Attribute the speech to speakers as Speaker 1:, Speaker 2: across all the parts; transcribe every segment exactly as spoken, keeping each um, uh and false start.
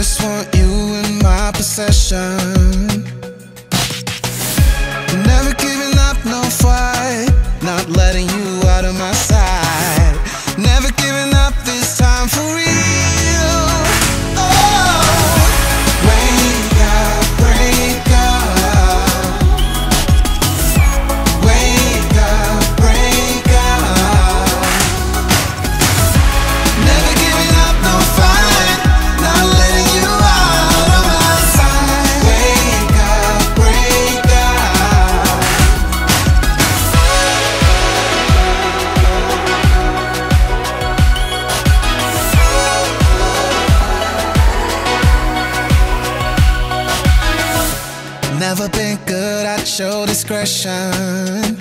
Speaker 1: just want you in my possession. Never giving up, no fight. Not letting you out of my sight. Never giving up this time for real. Oh, wake up, break up. Wake up, break up. Never giving up, no fight. Not letting you out of my sight. Wake up, break up. Never been good at show discretion.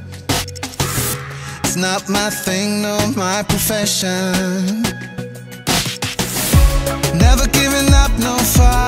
Speaker 1: It's not my thing, no, my profession. Never giving up, no fight.